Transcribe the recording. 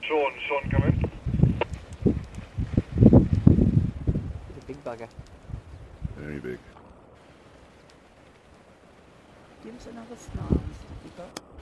Sean, come in. He's a big bugger. Very big. Give us another snarl, Mr. Hippo.